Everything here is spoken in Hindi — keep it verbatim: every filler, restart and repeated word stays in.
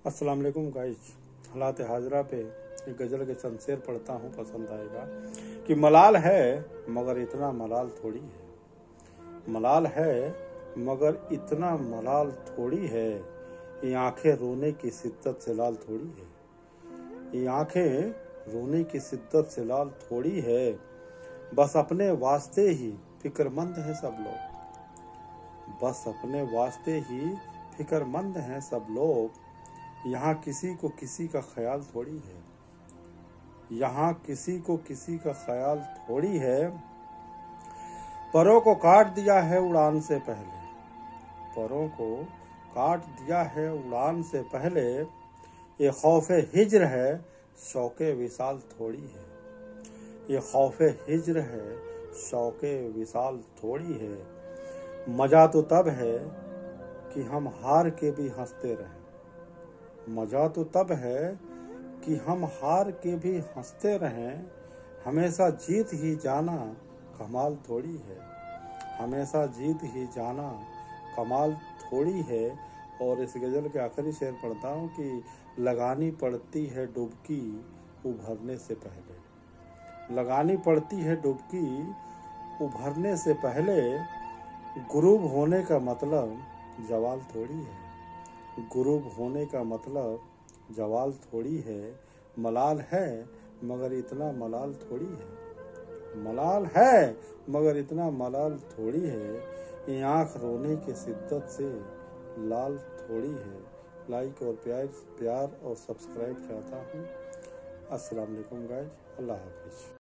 अस्सलाम वालेकुम गाइस। हालात हाजरा पे एक गज़ल के चंद शेर पढ़ता हूँ, पसंद आएगा। कि मलाल है मगर इतना मलाल थोड़ी है, मलाल है मगर इतना मलाल थोड़ी है, ये आंखें रोने की शिद्दत से लाल थोड़ी है, ये आंखें रोने की शिद्दत से लाल थोड़ी है, बस अपने वास्ते ही फिक्रमंद है सब लोग, बस अपने वास्ते ही फिक्रमंद हैं सब लोग, यहाँ किसी को किसी का ख्याल थोड़ी है, यहाँ किसी को किसी का ख्याल थोड़ी है, परों को काट दिया है उड़ान से पहले, परों को काट दिया है उड़ान से पहले, ये खौफे हिज्र है शौके विसाल थोड़ी है, ये खौफे हिज्र है शौके विसाल थोड़ी है, मजा तो तब है कि हम हार के भी हंसते रहें, मजा तो तब है कि हम हार के भी हंसते रहें, हमेशा जीत ही जाना कमाल थोड़ी है, हमेशा जीत ही जाना कमाल थोड़ी है। और इस गज़ल के आखिरी शेर पढ़ता हूँ कि लगानी पड़ती है डुबकी उभरने से पहले, लगानी पड़ती है डुबकी उभरने से पहले, गुरूब होने का मतलब जवाल थोड़ी है, गुरूब होने का मतलब जवाल थोड़ी है, मलाल है मगर इतना मलाल थोड़ी है, मलाल है मगर इतना मलाल थोड़ी है, ये आँख रोने की शिद्दत से लाल थोड़ी है। लाइक और प्यार प्यार और सब्सक्राइब चाहता हूँ। अस्सलाम वालेकुम गाइस, अल्लाह हाफिज़।